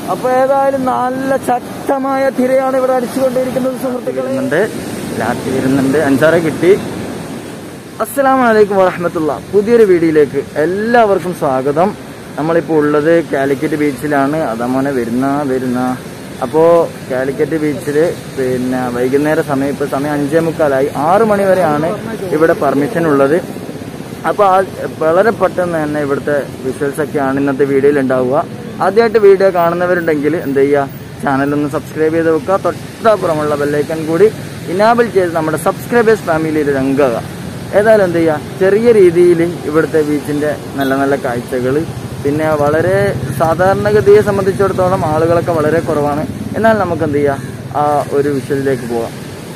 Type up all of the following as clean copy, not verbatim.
അപ്പൊ ഏതായാലും നല്ല ശക്തമായ തിരയാണ് ഇവിടെ അടിച്ചുകൊണ്ടിരിക്കുന്നത് സുഹൃത്തുക്കളുണ്ട്. രാത്രി വരുന്നുണ്ട്. അഞ്ചാറെ കിട്ടി. അസ്സലാമു അലൈക്കും വറഹ്മത്തുള്ളാഹി. പുതിയൊരു വീഡിയോയിലേക്ക് എല്ലാവർക്കും സ്വാഗതം. നമ്മളിപ്പോൾ ഉള്ളത് കാലിക്കറ്റ് ബീച്ചിലാണ്. അതമോനെ വരുന്ന അപ്പോൾ കാലിക്കറ്റ് ബീച്ചിൽ പിന്നെ വൈകുന്നേര സമയം, ഇപ്പോൾ സമയം 5:45, 6 മണി വരെയാണ് ഇവിടെ പെർമിഷൻ ഉള്ളത്. അപ്പോൾ വളരെ പെട്ടെന്ന് തന്നെ ഇവിടുത്തെ വിഷ്വൽസൊക്കെയാണ് ഇന്നത്തെ വീഡിയോയിൽ ഉണ്ടാവുക. ആദ്യമായിട്ട് വീഡിയോ കാണുന്നവരുണ്ടെങ്കിൽ എന്ത് ചെയ്യുക, ചാനലൊന്ന് സബ്സ്ക്രൈബ് ചെയ്ത് വെക്കുക. തൊട്ടപ്പുറമുള്ള ബെല്ലൈക്കൺ കൂടി ഇനാബിൾ ചെയ്ത് നമ്മുടെ സബ്സ്ക്രൈബേഴ്സ് ഫാമിലിയിൽ അംഗമാകുക. ഏതായാലും എന്ത് ചെയ്യുക, ചെറിയ രീതിയിൽ ഇവിടുത്തെ ബീച്ചിൻ്റെ നല്ല നല്ല കാഴ്ചകൾ, പിന്നെ വളരെ സാധാരണഗതിയെ സംബന്ധിച്ചിടത്തോളം ആളുകളൊക്കെ വളരെ കുറവാണ്. എന്നാൽ നമുക്ക് എന്ത് ചെയ്യാം, ആ ഒരു വിഷ്വലിലേക്ക് പോകാം.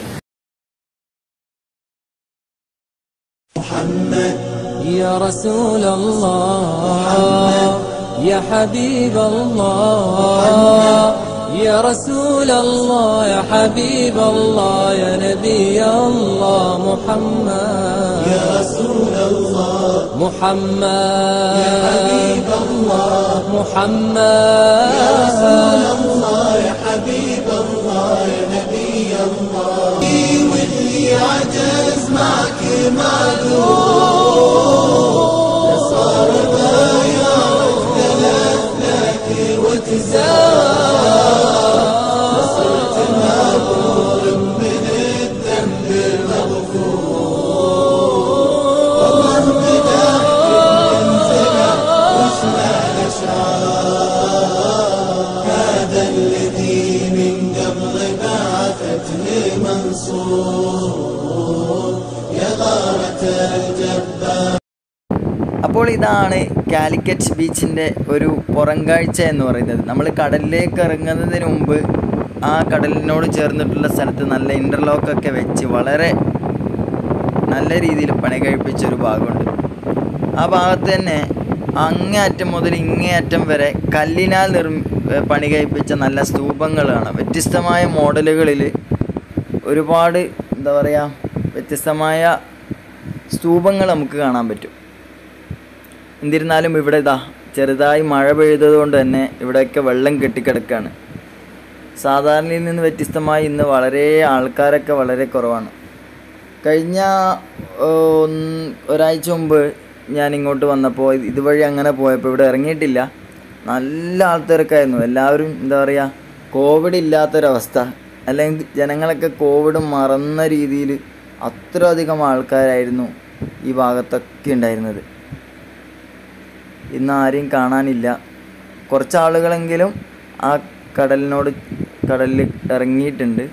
يا رسول الله يا حبيب الله يا رسول الله يا حبيب الله يا نبي الله محمد يا رسول الله محمد يا حبيب الله محمد يا رسول الله يا حبيب الله يا نبي الله واللي عجز معك معذور صار ضايع اختلف لكن وتزاد صرت مبرور من الذنب المغفور والله مدح انزلع واسمع الاشعار هذا الذي من قبل بعثتني منصور يا غارة الجبار. അപ്പോൾ ഇതാണ് കാലിക്കറ്റ് ബീച്ചിൻ്റെ ഒരു പുറംകാഴ്ച എന്ന് പറയുന്നത്. നമ്മൾ കടലിലേക്ക് ഇറങ്ങുന്നതിന് മുമ്പ് ആ കടലിനോട് ചേർന്നിട്ടുള്ള സ്ഥലത്ത് നല്ല ഇൻ്റർലോക്കൊക്കെ വെച്ച് വളരെ നല്ല രീതിയിൽ പണി കഴിപ്പിച്ചൊരു ഭാഗമുണ്ട്. ആ ഭാഗത്ത് തന്നെ അങ്ങേയറ്റം മുതൽ ഇങ്ങേയറ്റം വരെ കല്ലിനാൽ പണി കഴിപ്പിച്ച നല്ല സ്തൂപങ്ങളാണ്. വ്യത്യസ്തമായ മോഡലുകളിൽ ഒരുപാട് എന്താ പറയുക, വ്യത്യസ്തമായ സ്തൂപങ്ങൾ നമുക്ക് കാണാൻ പറ്റും. എന്നിരുന്നാലും ഇവിടെ ചെറുതായി മഴ പെയ്തത് കൊണ്ട് തന്നെ ഇവിടെയൊക്കെ വെള്ളം കെട്ടിക്കിടക്കുകയാണ്. സാധാരണയിൽ നിന്ന് വ്യത്യസ്തമായി ഇന്ന് വളരെ ആൾക്കാരൊക്കെ വളരെ കുറവാണ്. കഴിഞ്ഞ ഒരാഴ്ച മുമ്പ് ഞാൻ ഇങ്ങോട്ട് വന്നപ്പോൾ ഇതുവഴി അങ്ങനെ പോയപ്പോൾ ഇവിടെ ഇറങ്ങിയിട്ടില്ല. നല്ല ആൾക്കാരൊക്കെയായിരുന്നു. എല്ലാവരും എന്താ പറയുക, കോവിഡ് ഇല്ലാത്തൊരവസ്ഥ, അല്ലെങ്കിൽ ജനങ്ങളൊക്കെ കോവിഡ് മറന്ന രീതിയിൽ അത്രയധികം ആൾക്കാരായിരുന്നു ഈ ഭാഗത്തൊക്കെ ഉണ്ടായിരുന്നത്. ഇന്ന് ആരെയും കാണാനില്ല. കുറച്ച് ആളുകളെങ്കിലും ആ കടലിൽ ഇറങ്ങിയിട്ടുണ്ട്.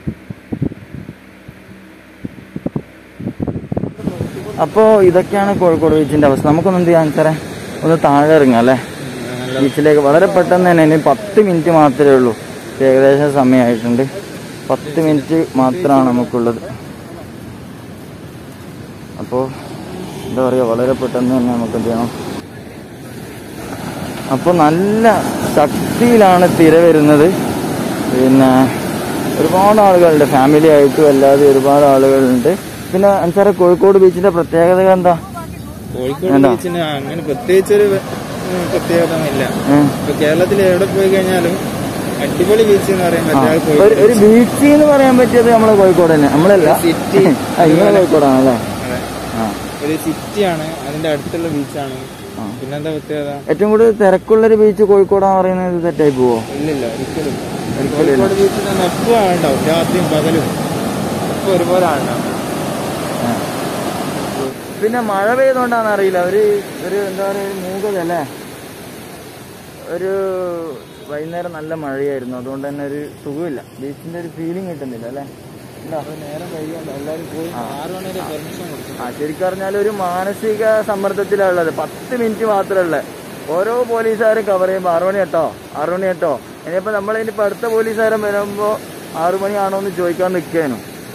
അപ്പോൾ ഇതൊക്കെയാണ് കോഴിക്കോട് ബീച്ചിൻ്റെ അവസ്ഥ. നമുക്കൊന്നും എന്ത് ചെയ്യാൻ സാറേ, ഒന്ന് താഴെ ഇറങ്ങാം അല്ലേ ബീച്ചിലേക്ക്. വളരെ പെട്ടെന്ന് തന്നെ, ഇനി 10 മിനിറ്റ് മാത്രമേ ഉള്ളൂ. ഏകദേശം സമയമായിട്ടുണ്ട്. 10 മിനിറ്റ് മാത്രമാണ് നമുക്കുള്ളത്. അപ്പോൾ എന്താ പറയുക, വളരെ പെട്ടെന്ന് തന്നെ നമുക്ക് എന്ത് ചെയ്യണം. അപ്പോൾ നല്ല ശക്തിയിലാണ് തിര വരുന്നത്. പിന്നെ ഒരുപാട് ആളുകളുണ്ട്, ഫാമിലി ആയിട്ടും അല്ലാതെ ഒരുപാട് ആളുകളുണ്ട്. പിന്നെ അൻസാറെ, കോഴിക്കോട് ബീച്ചിന്റെ പ്രത്യേകത എന്താ? കോഴിക്കോട് ബീച്ചിന് അങ്ങനെ പ്രത്യേകിച്ചൊരു പ്രത്യേകത ഇല്ല. ഇപ്പൊ കേരളത്തിൽ എവിടെ പോയി കഴിഞ്ഞാലും അടിപൊളി ബീച്ച് എന്ന് പറയാൻ പറ്റിയ ഒരു ബീച്ച് എന്ന് പറയാൻ പറ്റിയത് നമ്മളെ കോഴിക്കോട് തന്നെ. നമ്മളല്ല, സിറ്റി ഇങ്ങനെ കോഴിക്കോടാണല്ലേ. ഒരു സിറ്റിയാണ്, അതിന്റെ അടുത്തുള്ള ബീച്ചാണ്. പിന്നെന്താ പ്രത്യേകത? ഏറ്റവും കൂടുതൽ തിരക്കുള്ളൊരു ബീച്ച് കോഴിക്കോടാന്ന് പറയുന്നത് തെറ്റായി പോവോ? ഇല്ലില്ല, ഒരിക്കലും. കോഴിക്കോട് ബീച്ചിൽ തന്നെ എപ്പോഴും ആളുണ്ടാവും, രാത്രിയും പകലും എപ്പോൾ ഒരുപോലെ ആളുണ്ടാവും. പിന്നെ മഴ പെയ്തുകൊണ്ടാണെന്ന് അറിയില്ല, ഒരു എന്താ പറയുക, മൂകത അല്ലേ. ഒരു വൈകുന്നേരം നല്ല മഴയായിരുന്നു, അതുകൊണ്ട് തന്നെ ഒരു സുഖമില്ല, ബീച്ചിന്റെ ഒരു ഫീലിംഗ് കിട്ടുന്നില്ല അല്ലേ. നേരം കഴിയുന്നുണ്ട്, എല്ലാവരും പോയി 6 മണി വരെ പെർമിഷൻ കൊടുക്കും. ശരിക്കും പറഞ്ഞാൽ ഒരു മാനസിക സമ്മർദ്ദത്തിലാണ് ഉള്ളത്. 10 മിനിറ്റ് മാത്രമേ ഉള്ളത്. ഓരോ പോലീസുകാരും കവർ ചെയ്യുമ്പോൾ 6 മണി കേട്ടോ, 6 മണി കേട്ടോ. ഇനിയിപ്പോൾ നമ്മളിനിപ്പോൾ അടുത്ത പോലീസുകാരൻ വരുമ്പോൾ 6 മണിയാണോ എന്ന് ചോദിക്കാൻ നിൽക്കാനു.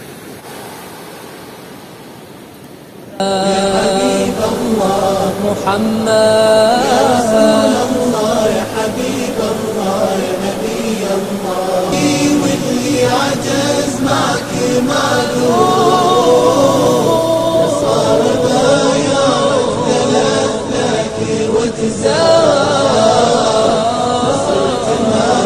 عجز معك معذور صار ضايع اختلف لك وتزاد صرت ما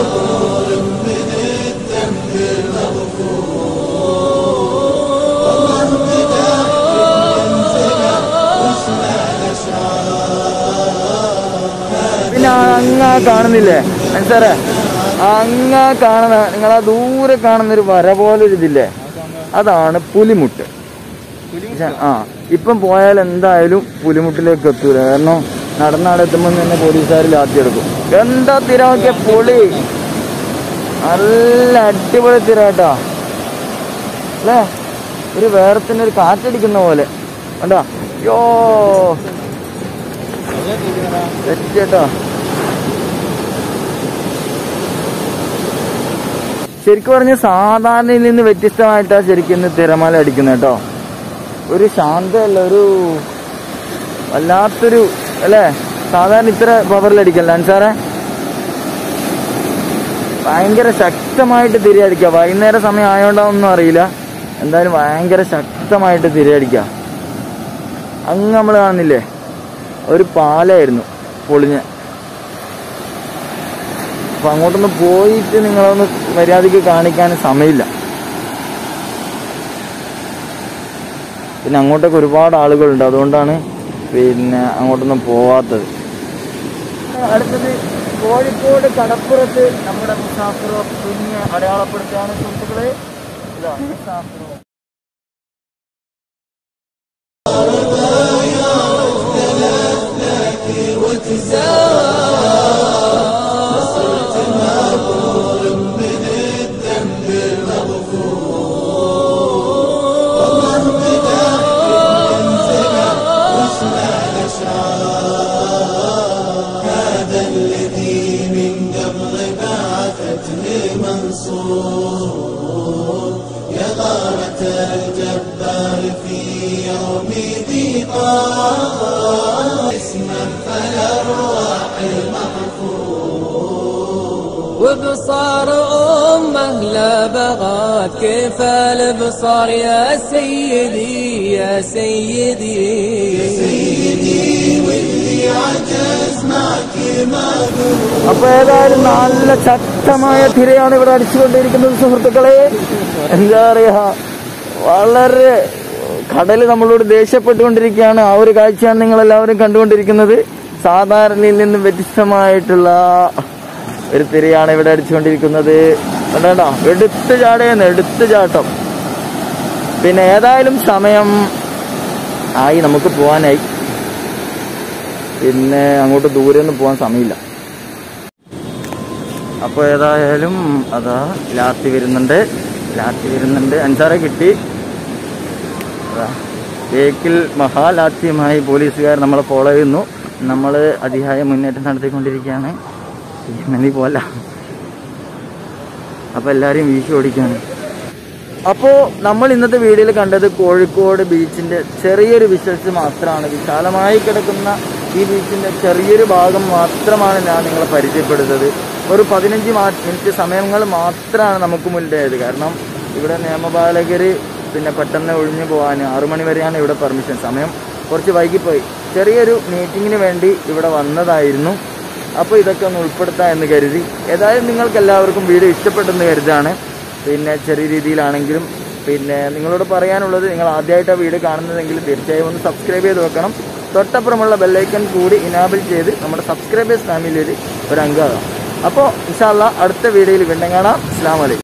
കാണുന്നില്ലേ സാറേ? അങ്ങ കാണുന്ന നിങ്ങളാ ദൂരെ കാണുന്നൊരു വര പോലൊരു ഇതില്ലേ, അതാണ് പുലിമുട്ട്. ആ ഇപ്പം പോയാൽ എന്തായാലും പുലിമുട്ടിലേക്ക് എത്തൂല. കാരണം നടന്നാടെത്തുമ്പോൾ തന്നെ പോലീസുകാർ ലാത്തിയെടുക്കും. എന്താ തിരമൊക്കെ പൊളി, നല്ല അടിപൊളി തിര കേട്ടോ അല്ലേ? ഒരു വേറെ തന്നെ ഒരു കാറ്റടിക്കുന്ന പോലെ കണ്ടോ? യോ സെറ്റ് കേട്ടോ. ശരിക്കും പറഞ്ഞ സാധാരണയിൽ നിന്ന് വ്യത്യസ്തമായിട്ടാണ് ശരിക്കും ഇന്ന് തിരമാല അടിക്കുന്നത് കേട്ടോ. ഒരു ശാന്തമല്ല, ഒരു വല്ലാത്തൊരു അല്ലേ? സാധാരണ ഇത്ര പവറിലടിക്കല്ല സാറേ. ഭയങ്കര ശക്തമായിട്ട് തിരയടിക്കുക. വൈകുന്നേരം സമയം ആയതുകൊണ്ടാവൊന്നും അറിയില്ല, എന്തായാലും ഭയങ്കര ശക്തമായിട്ട് തിരയടിക്കുക. അങ്ങ് നമ്മൾ കാണുന്നില്ലേ ഒരു പാലായിരുന്നു പൊളിഞ്ഞ്. അപ്പൊ അങ്ങോട്ടൊന്ന് പോയിട്ട് നിങ്ങളൊന്ന് മര്യാദയ്ക്ക് കാണിക്കാൻ സമയമില്ല. പിന്നെ അങ്ങോട്ടൊക്കെ ഒരുപാട് ആളുകളുണ്ട്, അതുകൊണ്ടാണ് പിന്നെ അങ്ങോട്ടൊന്നും പോവാത്തത്. അടുത്തത് കോഴിക്കോട് കടപ്പുറത്ത് നമ്മുടെ മുസാഫിറോ പിന്നെ അടയാളപ്പെടുത്തുകയാണ് സുഹൃത്തുക്കളെ. ഇതാണ് മുസാഫിറോ. يا غارة الجبار في يوم ضيقان اسما فلا الرواح المحفوظ وبصار أمه لا بغات كيف البصار يا سيدي يا سيدي يا سيدي واللي عجز معك ما അപ്പൊ ഏതായാലും നല്ല ശക്തമായ തിരയാണ് ഇവിടെ അടിച്ചുകൊണ്ടിരിക്കുന്നത് സുഹൃത്തുക്കളെ. എന്താ പറയാ, വളരെ കടല് നമ്മളോട് ദേഷ്യപ്പെട്ടുകൊണ്ടിരിക്കുകയാണ്. ആ ഒരു കാഴ്ചയാണ് നിങ്ങൾ എല്ലാവരും കണ്ടുകൊണ്ടിരിക്കുന്നത്. സാധാരണയിൽ നിന്നും വ്യത്യസ്തമായിട്ടുള്ള ഒരു തിരയാണ് ഇവിടെ അടിച്ചുകൊണ്ടിരിക്കുന്നത്. കണ്ടോ, എടുത്തു ചാടേന്ന്, എടുത്തു ചാട്ടം. പിന്നെ ഏതായാലും സമയം ആയി, നമുക്ക് പോകാനായി. പിന്നെ അങ്ങോട്ട് ദൂരെ ഒന്നും പോകാൻ സമയമില്ല. അപ്പോൾ ഏതായാലും അതാ ലാത്തി വരുന്നുണ്ട്. അൻസാറെ കിട്ടി. ബേക്കിൽ മഹാലാത്തിയുമായി പോലീസുകാർ നമ്മളെ ഫോളോ ചെയ്യുന്നു. നമ്മൾ അതിയായ മുന്നേറ്റം നടത്തിക്കൊണ്ടിരിക്കുകയാണ്. മതി പോലെ. അപ്പോൾ എല്ലാവരെയും വീശി ഓടിക്കുകയാണ്. അപ്പോൾ നമ്മൾ ഇന്നത്തെ വീഡിയോയിൽ കണ്ടത് കോഴിക്കോട് ബീച്ചിൻ്റെ ചെറിയൊരു വിഷ്വൽസ് മാത്രമാണ്. വിശാലമായി കിടക്കുന്ന ഈ ബീച്ചിൻ്റെ ചെറിയൊരു ഭാഗം മാത്രമാണ് ഞാൻ നിങ്ങളെ പരിചയപ്പെടുന്നത്. ഒരു 15 മിനിറ്റ് സമയങ്ങൾ മാത്രമാണ് നമുക്ക് മുന്നിലായത്. കാരണം ഇവിടെ നിയമപാലകർ പിന്നെ പെട്ടെന്ന് ഒഴിഞ്ഞു പോകാൻ 6 മണി വരെയാണ് ഇവിടെ പെർമിഷൻ. സമയം കുറച്ച് വൈകിപ്പോയി. ചെറിയൊരു മീറ്റിങ്ങിന് വേണ്ടി ഇവിടെ വന്നതായിരുന്നു. അപ്പോൾ ഇതൊക്കെ ഒന്ന് ഉൾപ്പെടുത്താം എന്ന് കരുതി. ഏതായാലും നിങ്ങൾക്ക് എല്ലാവർക്കും വീഡിയോ ഇഷ്ടപ്പെട്ടെന്ന് കരുതാണ്. പിന്നെ ചെറിയ രീതിയിലാണെങ്കിലും പിന്നെ നിങ്ങളോട് പറയാനുള്ളത്, നിങ്ങൾ ആദ്യമായിട്ട് ആ വീഡിയോ കാണുന്നതെങ്കിൽ തീർച്ചയായും ഒന്ന് സബ്സ്ക്രൈബ് ചെയ്ത് വെക്കണം. തൊട്ടപ്പുറമുള്ള ബെല്ലൈക്കൺ കൂടി ഇനാബിൾ ചെയ്ത് നമ്മുടെ സബ്സ്ക്രൈബേഴ്സ് ഫാമിലിയിൽ ഒരു അംഗമാകാം. അപ്പോൾ ഇൻഷാ അല്ലാഹ് അടുത്ത വീഡിയോയിൽ വീണ്ടും കാണാം. അസ്സലാമു അലൈക്കും.